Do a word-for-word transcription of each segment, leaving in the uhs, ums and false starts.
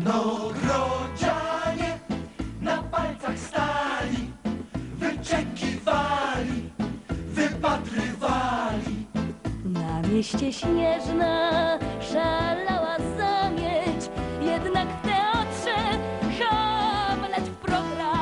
Ciemnogrodzianie na palcach stali, wyczekiwali, wypatrywali. Na mieście Śnieżna szalała zamieć, jednak w teatrze Hamlet w programie.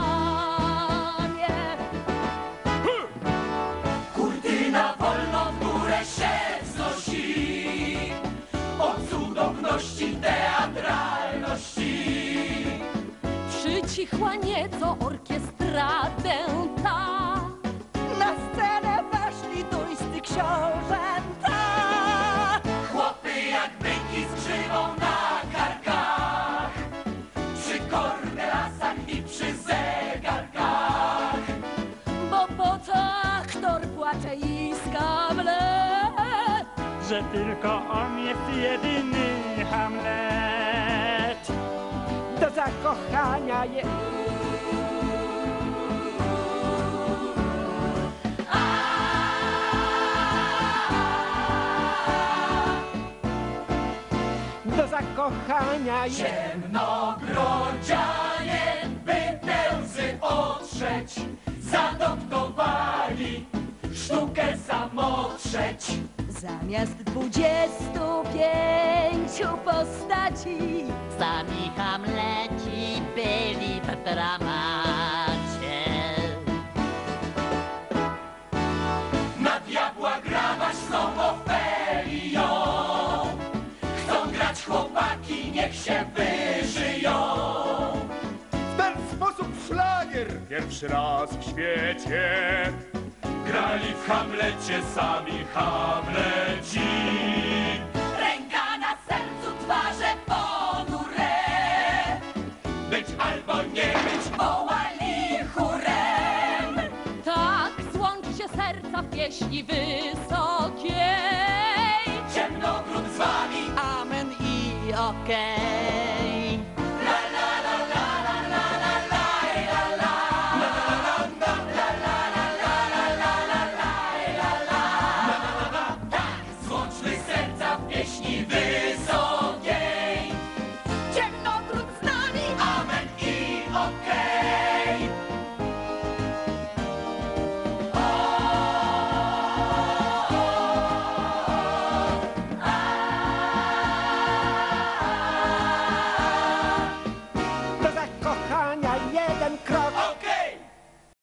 Kurtyna wolno w górę się wznosi, o cudowności teatralności. Przycichła nieco orkiestra dęta. Na scenę weszli duńscy książęta. Chłopy jak byki z grzywą na karkach, przy kornelasach i przy zegarkach. Bo po co aktor płacze i skamle, że tylko on jest jedyny Hamlet. Do zakochania jest. Do zakochania jest. Ciemnogrodzianie, by te łzy otrzeć, zadoptowali sztukę samotrzeć. zamiast dwudziestu pięciu postaci Sami Hamleci byli w dramacie. Na diabła grawać z tą Ofelią, chcą grać chłopaki, niech się wyżyją. W ten sposób szlagier pierwszy raz w świecie Grali w Hamlecie sami Hamleci. Ręka na sercu, twarze ponure, być albo nie być, wołali chórem. tak złączy się serca w pieśni wysokiej. Ciemnogród z wami, Amen i okej.